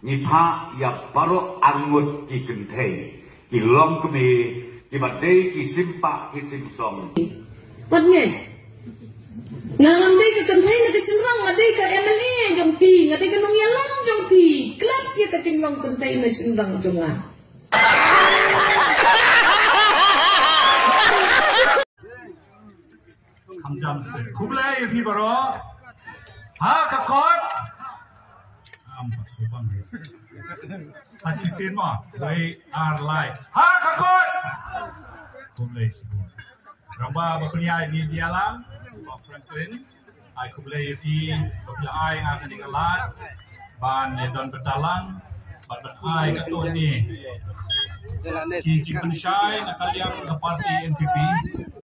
Nipa ya baru angut ki gentei, ki long kemi, ki badai ki simpa ki simsong. Patnya, ngangan deh ke gentei nanti senang, ngadai ke MNE jompi, ngadai ke nongyalang jompi, kelap ya ke cinglong gentei nanti senang jongan. 감잠스 구블레이 피버로 하카컷 수방 사시센마 웨이 아르라이 하카컷 구블레이 시보 ramba berkuliah di Dialang Franklin ai kublai fi kublai ai akan dikalat ban don betalang ban ai katut ni ki pensyai nak kalian ke parti NPP